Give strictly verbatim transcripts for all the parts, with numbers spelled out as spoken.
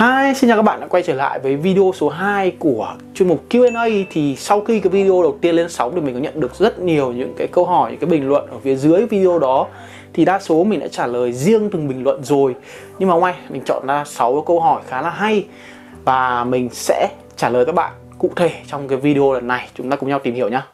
Hi, xin chào các bạn đã quay trở lại với video số hai của chuyên mục Q and A. Thì sau khi cái video đầu tiên lên sóng thì mình có nhận được rất nhiều những cái câu hỏi, những cái bình luận ở phía dưới video đó. Thì đa số mình đã trả lời riêng từng bình luận rồi. Nhưng mà hôm nay mình chọn ra sáu câu hỏi khá là hay và mình sẽ trả lời các bạn cụ thể trong cái video lần này. Chúng ta cùng nhau tìm hiểu nhé.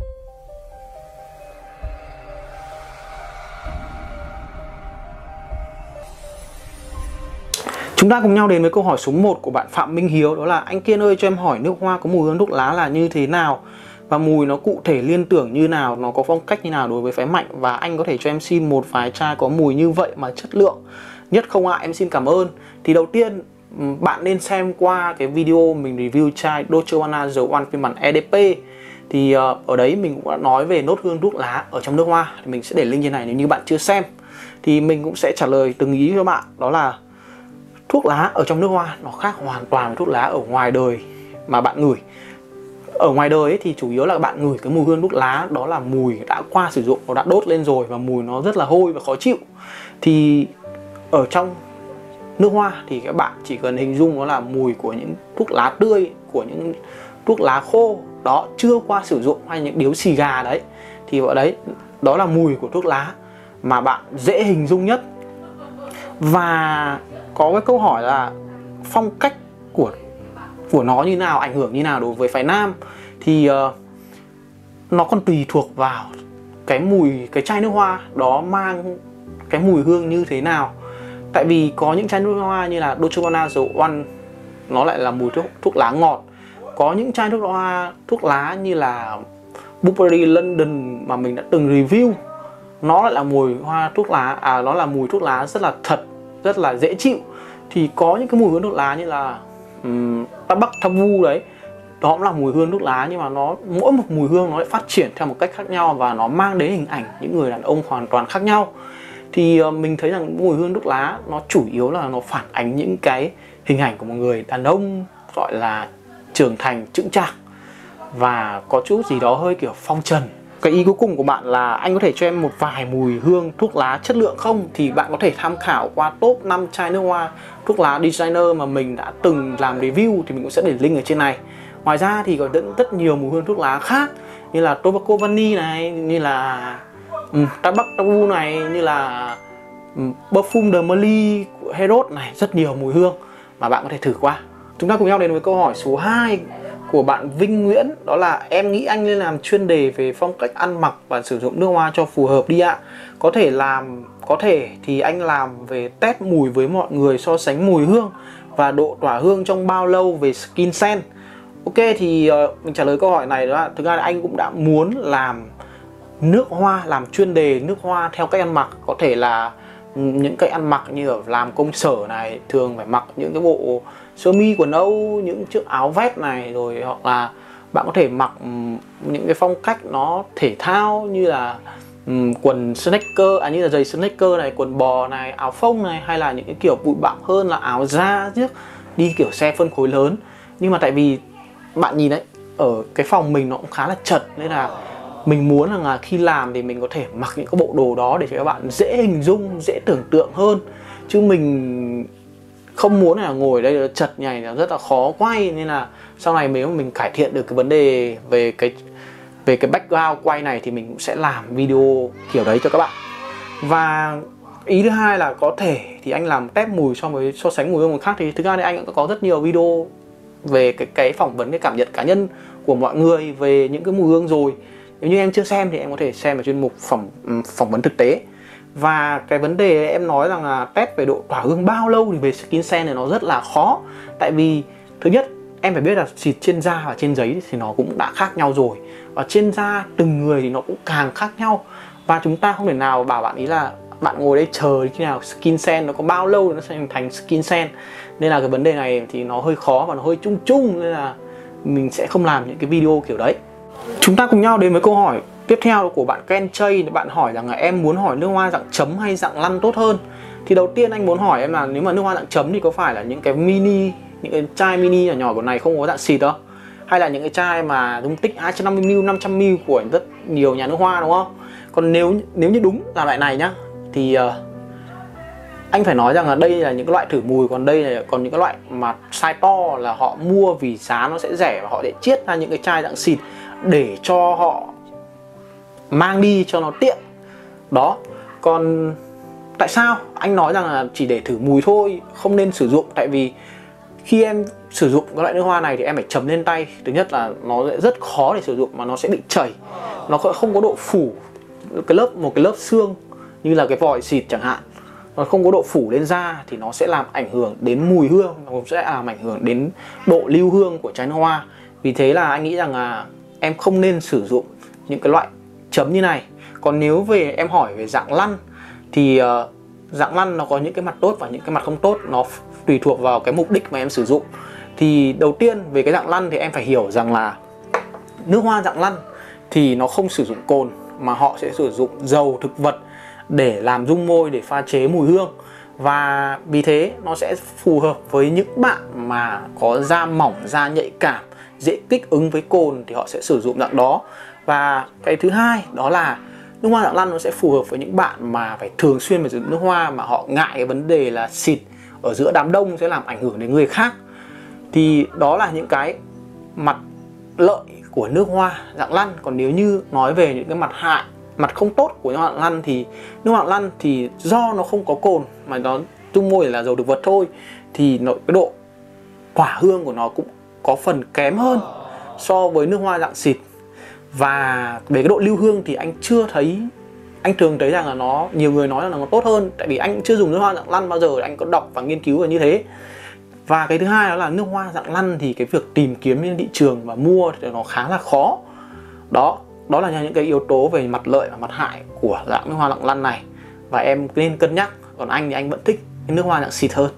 Chúng ta cùng nhau đến với câu hỏi số một của bạn Phạm Minh Hiếu. Đó là: anh Kiên ơi, cho em hỏi nước hoa có mùi hương thuốc lá là như thế nào? Và mùi nó cụ thể liên tưởng như nào? Nó có phong cách như nào đối với phái mạnh? Và anh có thể cho em xin một vài chai có mùi như vậy mà chất lượng nhất không ạ? Em xin cảm ơn. Thì đầu tiên bạn nên xem qua cái video mình review chai Dolce Gabbana dầu oăn phiên bản E D P. Thì uh, ở đấy mình cũng đã nói về nốt hương thuốc lá ở trong nước hoa. Thì mình sẽ để link trên này nếu như bạn chưa xem. Thì mình cũng sẽ trả lời từng ý cho bạn. Đó là thuốc lá ở trong nước hoa nó khác hoàn toàn với thuốc lá ở ngoài đời mà bạn ngửi. Ở ngoài đời ấy thì chủ yếu là bạn ngửi cái mùi hương thuốc lá đó là mùi đã qua sử dụng, nó đã đốt lên rồi và mùi nó rất là hôi và khó chịu. Thì ở trong nước hoa thì các bạn chỉ cần hình dung nó là mùi của những thuốc lá tươi, của những thuốc lá khô đó chưa qua sử dụng, hay những điếu xì gà đấy. Thì ở đấy đó là mùi của thuốc lá mà bạn dễ hình dung nhất. Và có cái câu hỏi là phong cách của của nó như nào, ảnh hưởng như nào đối với phái nam. Thì uh, nó còn tùy thuộc vào cái mùi, cái chai nước hoa đó mang cái mùi hương như thế nào. Tại vì có những chai nước hoa như là Dolce Gabbana dầu oăn nó lại là mùi thuốc, thuốc lá ngọt. Có những chai thuốc hoa thuốc lá như là Burberry London mà mình đã từng review, nó lại là mùi hoa thuốc lá, à nó là mùi thuốc lá rất là thật, rất là dễ chịu. Thì có những cái mùi hương thuốc lá như là um, Tabac Tavu đấy, đó cũng là mùi hương thuốc lá, nhưng mà nó mỗi một mùi hương nó lại phát triển theo một cách khác nhau và nó mang đến hình ảnh những người đàn ông hoàn toàn khác nhau. Thì uh, mình thấy rằng mùi hương thuốc lá nó chủ yếu là nó phản ánh những cái hình ảnh của một người đàn ông gọi là trưởng thành, chững chạc và có chút gì đó hơi kiểu phong trần. Cái ý cuối cùng của bạn là anh có thể cho em một vài mùi hương thuốc lá chất lượng không? Thì bạn có thể tham khảo qua top năm chai nước hoa thuốc lá designer mà mình đã từng làm review, thì mình cũng sẽ để link ở trên này. Ngoài ra thì còn rất nhiều mùi hương thuốc lá khác như là Tobacco Vanille này, như là um, Tabac Tavu này, như là um, Parfum de Marly của Herod này, rất nhiều mùi hương mà bạn có thể thử qua. Chúng ta cùng nhau đến với câu hỏi số hai của bạn Vinh Nguyễn. Đó là: em nghĩ anh nên làm chuyên đề về phong cách ăn mặc và sử dụng nước hoa cho phù hợp đi ạ. Có thể làm, có thể thì anh làm về test mùi với mọi người, so sánh mùi hương và độ tỏa hương trong bao lâu về skin scent. Ok, thì uh, mình trả lời câu hỏi này đó là thực ra là anh cũng đã muốn làm nước hoa, làm chuyên đề nước hoa theo cách ăn mặc. Có thể là những cái ăn mặc như ở làm công sở này, thường phải mặc những cái bộ sơ mi quần Âu, những chiếc áo vest này, rồi hoặc là bạn có thể mặc những cái phong cách nó thể thao như là um, quần sneaker, à như là giày sneaker này, quần bò này, áo phông này, hay là những cái kiểu bụi bặm hơn là áo da chiếc đi kiểu xe phân khối lớn. Nhưng mà tại vì bạn nhìn đấy, ở cái phòng mình nó cũng khá là chật, nên là mình muốn rằng là khi làm thì mình có thể mặc những cái bộ đồ đó để cho các bạn dễ hình dung, dễ tưởng tượng hơn. Chứ mình không muốn là ngồi ở đây chật nhảy là rất là khó quay. Nên là sau này nếu mà mình cải thiện được cái vấn đề về cái về cái background quay này thì mình cũng sẽ làm video kiểu đấy cho các bạn. Và ý thứ hai là có thể thì anh làm test mùi so với so sánh mùi hương người khác. Thì thực ra thì anh cũng có rất nhiều video về cái, cái phỏng vấn, cái cảm nhận cá nhân của mọi người về những cái mùi hương rồi. Nếu như em chưa xem thì em có thể xem ở chuyên mục phỏng, phỏng vấn thực tế. Và cái vấn đề em nói rằng là test về độ tỏa hương bao lâu thì về skin scent này nó rất là khó. Tại vì thứ nhất em phải biết là xịt trên da và trên giấy thì nó cũng đã khác nhau rồi. Và trên da từng người thì nó cũng càng khác nhau. Và chúng ta không thể nào bảo bạn ý là bạn ngồi đây chờ khi nào skin scent nó có bao lâu nó sẽ hình thành skin scent. Nên là cái vấn đề này thì nó hơi khó và nó hơi chung chung, nên là mình sẽ không làm những cái video kiểu đấy. Chúng ta cùng nhau đến với câu hỏi tiếp theo của bạn Ken Chay. Bạn hỏi rằng là em muốn hỏi nước hoa dạng chấm hay dạng lăn tốt hơn. Thì đầu tiên anh muốn hỏi em là nếu mà nước hoa dạng chấm thì có phải là những cái mini, những cái chai mini nhỏ nhỏ của này không có dạng xịt đâu, hay là những cái chai mà dung tích hai trăm năm mươi mi li lít, năm trăm mi li lít của rất nhiều nhà nước hoa, đúng không? Còn nếu nếu như đúng là loại này nhá, thì uh, anh phải nói rằng là đây là những cái loại thử mùi, còn đây là còn những cái loại mà size to là họ mua vì giá nó sẽ rẻ và họ sẽ chiết ra những cái chai dạng xịt để cho họ mang đi cho nó tiện. Đó. Còn tại sao anh nói rằng là chỉ để thử mùi thôi, không nên sử dụng? Tại vì khi em sử dụng cái loại nước hoa này thì em phải chấm lên tay. Thứ nhất là nó sẽ rất khó để sử dụng mà nó sẽ bị chảy, nó không có độ phủ cái lớp một cái lớp xương như là cái vòi xịt chẳng hạn, nó không có độ phủ lên da thì nó sẽ làm ảnh hưởng đến mùi hương, nó sẽ làm ảnh hưởng đến độ lưu hương của chai nước hoa. Vì thế là anh nghĩ rằng là em không nên sử dụng những cái loại chấm như này. Còn nếu về em hỏi về dạng lăn thì uh, dạng lăn nó có những cái mặt tốt và những cái mặt không tốt, nó tùy thuộc vào cái mục đích mà em sử dụng. Thì đầu tiên về cái dạng lăn thì em phải hiểu rằng là nước hoa dạng lăn thì nó không sử dụng cồn mà họ sẽ sử dụng dầu thực vật để làm dung môi, để pha chế mùi hương. Và vì thế nó sẽ phù hợp với những bạn mà có da mỏng, da nhạy cảm, dễ kích ứng với cồn thì họ sẽ sử dụng dạng đó. Và cái thứ hai đó là nước hoa dạng lăn nó sẽ phù hợp với những bạn mà phải thường xuyên phải sử dụng nước hoa mà họ ngại cái vấn đề là xịt ở giữa đám đông sẽ làm ảnh hưởng đến người khác. Thì đó là những cái mặt lợi của nước hoa dạng lăn. Còn nếu như nói về những cái mặt hại, mặt không tốt của nước hoa dạng lăn thì nước hoa dạng lăn thì do nó không có cồn mà nó dung môi là dầu thực vật thôi, thì nó, cái độ tỏa hương của nó cũng có phần kém hơn so với nước hoa dạng xịt. Và về cái độ lưu hương thì anh chưa thấy, anh thường thấy rằng là nó, nhiều người nói là nó tốt hơn. Tại vì anh chưa dùng nước hoa dạng lăn bao giờ, anh có đọc và nghiên cứu về như thế. Và cái thứ hai đó là nước hoa dạng lăn thì cái việc tìm kiếm trên thị trường và mua thì nó khá là khó. Đó, đó là những cái yếu tố về mặt lợi và mặt hại của dạng nước hoa dạng lăn này. Và em nên cân nhắc. Còn anh thì anh vẫn thích cái nước hoa dạng xịt hơn.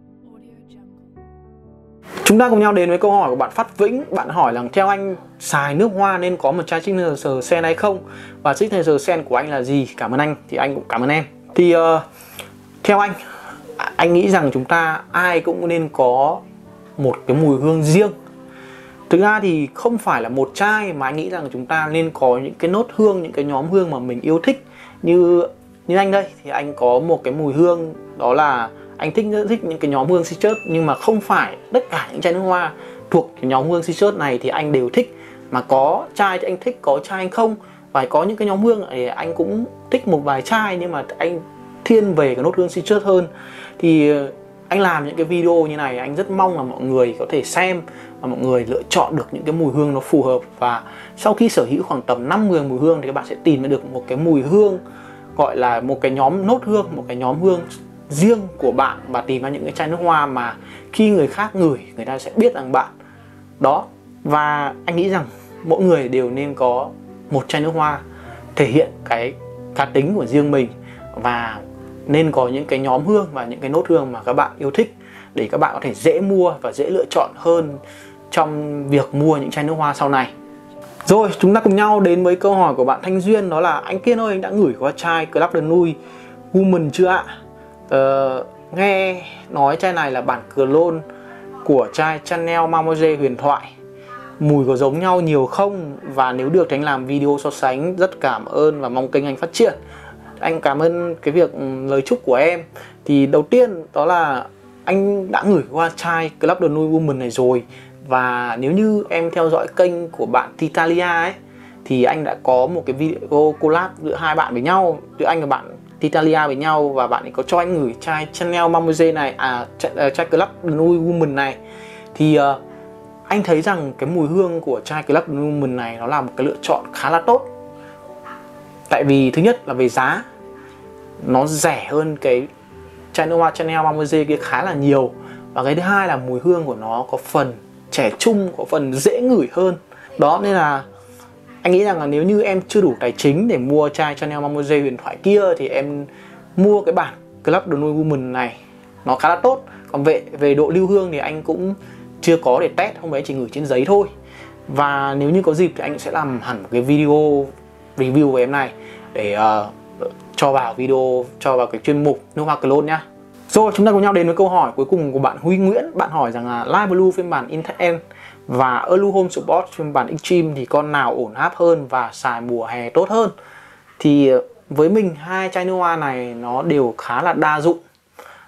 Chúng ta cùng nhau đến với câu hỏi của bạn Phát Vĩnh. Bạn hỏi rằng theo anh xài nước hoa nên có một chai Signature Scent hay không? Và Signature Scent của anh là gì? Cảm ơn anh. Thì anh cũng cảm ơn em. Thì uh, theo anh, anh nghĩ rằng chúng ta ai cũng nên có một cái mùi hương riêng. Thực ra thì không phải là một chai mà anh nghĩ rằng chúng ta nên có những cái nốt hương, những cái nhóm hương mà mình yêu thích. Như như anh đây thì anh có một cái mùi hương, đó là anh thích thích những cái nhóm hương citrus, nhưng mà không phải tất cả những chai nước hoa thuộc cái nhóm hương citrus này thì anh đều thích, mà có chai thì anh thích, có chai anh không. Và có những cái nhóm hương thì anh cũng thích một vài chai nhưng mà anh thiên về cái nốt hương citrus hơn. Thì anh làm những cái video như này anh rất mong là mọi người có thể xem và mọi người lựa chọn được những cái mùi hương nó phù hợp. Và sau khi sở hữu khoảng tầm năm mười mùi hương thì các bạn sẽ tìm được một cái mùi hương, gọi là một cái nhóm nốt hương, một cái nhóm hương riêng của bạn, và tìm ra những cái chai nước hoa mà khi người khác ngửi người ta sẽ biết rằng bạn đó. Và anh nghĩ rằng mỗi người đều nên có một chai nước hoa thể hiện cái cá tính của riêng mình, và nên có những cái nhóm hương và những cái nốt hương mà các bạn yêu thích để các bạn có thể dễ mua và dễ lựa chọn hơn trong việc mua những chai nước hoa sau này. Rồi, chúng ta cùng nhau đến với câu hỏi của bạn Thanh Duyên, đó là anh Kiên ơi, anh đã ngửi qua chai Club de Nuit Woman chưa ạ? Ờ, nghe nói chai này là bản clone của chai Chanel Mademoiselle huyền thoại. Mùi có giống nhau nhiều không? Và nếu được thì anh làm video so sánh. Rất cảm ơn và mong kênh anh phát triển. Anh cảm ơn cái việc lời chúc của em. Thì đầu tiên đó là anh đã ngửi qua chai Club de Nuit Woman này rồi. Và nếu như em theo dõi kênh của bạn Titalia ấy, thì anh đã có một cái video collab giữa hai bạn với nhau, giữa anh và bạn Titalia với nhau, và bạn ấy có cho anh ngửi chai Chanel Mademoiselle này, à chai, uh, chai Club de Nuit Woman này. Thì uh, anh thấy rằng cái mùi hương của chai Club de Nuit Woman này nó là một cái lựa chọn khá là tốt. Tại vì thứ nhất là về giá nó rẻ hơn cái chai nước hoa Chanel Mademoiselle kia khá là nhiều. Và cái thứ hai là mùi hương của nó có phần trẻ trung, có phần dễ ngửi hơn. Đó, nên là anh nghĩ rằng là nếu như em chưa đủ tài chính để mua chai Chanel Mademoiselle huyền thoại kia thì em mua cái bản Club de Nuit Woman này, nó khá là tốt. Còn về về độ lưu hương thì anh cũng chưa có để test, hôm đấy chỉ ngửi trên giấy thôi. Và nếu như có dịp thì anh sẽ làm hẳn một cái video review về em này để uh, cho vào video, cho vào cái chuyên mục nước hoa clone nhá. Rồi, chúng ta cùng nhau đến với câu hỏi cuối cùng của bạn Huy Nguyễn. Bạn hỏi rằng là Light Blue phiên bản Intense và Alu Home Sport phiên bản Extreme thì con nào ổn áp hơn và xài mùa hè tốt hơn? Thì với mình hai chai nước hoa này nó đều khá là đa dụng.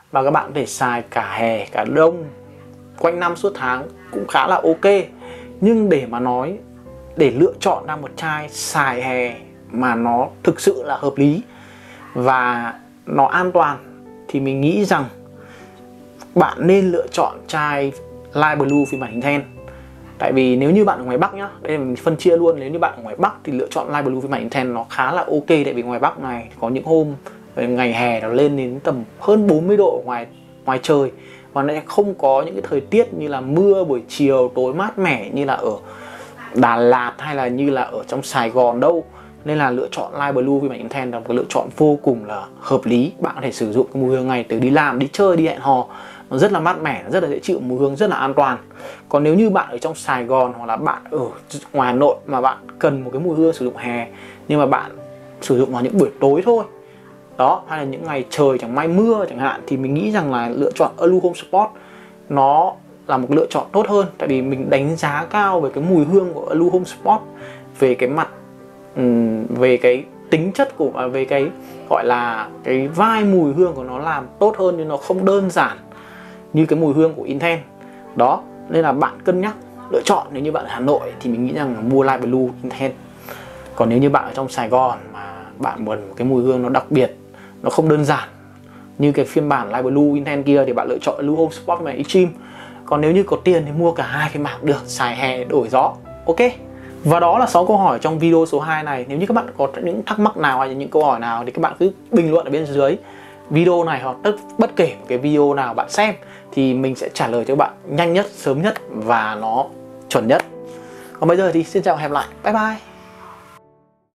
và các bạn có thể xài cả hè, cả đông, quanh năm suốt tháng cũng khá là ok. Nhưng để mà nói, để lựa chọn ra một chai xài hè mà nó thực sự là hợp lý và nó an toàn thì mình nghĩ rằng bạn nên lựa chọn chai Light Blue phiên bản Intense. Tại vì nếu như bạn ở ngoài Bắc nhá, đây là mình phân chia luôn, nếu như bạn ở ngoài Bắc thì lựa chọn Light Blue phiên bản Intense nó khá là ok. Tại vì ngoài Bắc này có những hôm ngày hè nó lên đến tầm hơn bốn mươi độ ngoài ngoài trời, và nó không có những cái thời tiết như là mưa buổi chiều tối mát mẻ như là ở Đà Lạt hay là như là ở trong Sài Gòn đâu. Nên là lựa chọn Light Blue phiên bản Intense là một cái lựa chọn vô cùng là hợp lý. Bạn có thể sử dụng cái mùi hương này từ đi làm, đi chơi, đi hẹn hò, nó rất là mát mẻ, rất là dễ chịu, mùi hương rất là an toàn. Còn nếu như bạn ở trong Sài Gòn hoặc là bạn ở ngoài Hà Nội mà bạn cần một cái mùi hương sử dụng hè nhưng mà bạn sử dụng vào những buổi tối thôi đó, hay là những ngày trời chẳng may mưa chẳng hạn, thì mình nghĩ rằng là lựa chọn Alu Home Sport nó là một lựa chọn tốt hơn. Tại vì mình đánh giá cao về cái mùi hương của Alu Home Sport, về cái mặt um, về cái tính chất của, về cái gọi là cái vai mùi hương của nó làm tốt hơn, nhưng nó không đơn giản như cái mùi hương của Intense đó. Nên là bạn cân nhắc lựa chọn, nếu như bạn ở Hà Nội thì mình nghĩ rằng là mua Light Blue Intense. Còn nếu như bạn ở trong Sài Gòn mà bạn muốn một cái mùi hương nó đặc biệt, nó không đơn giản như cái phiên bản Light Blue Intense kia, thì bạn lựa chọn Alu Home Sport và Extreme. Còn nếu như có tiền thì mua cả hai phiên bản được, xài hè đổi gió. Ok. Và đó là sáu câu hỏi trong video số hai này. Nếu như các bạn có những thắc mắc nào hay những câu hỏi nào thì các bạn cứ bình luận ở bên dưới video này, hoặc tất bất kể một cái video nào bạn xem thì mình sẽ trả lời cho bạn nhanh nhất, sớm nhất và nó chuẩn nhất. Còn bây giờ thì xin chào và hẹn gặp lại. Bye bye.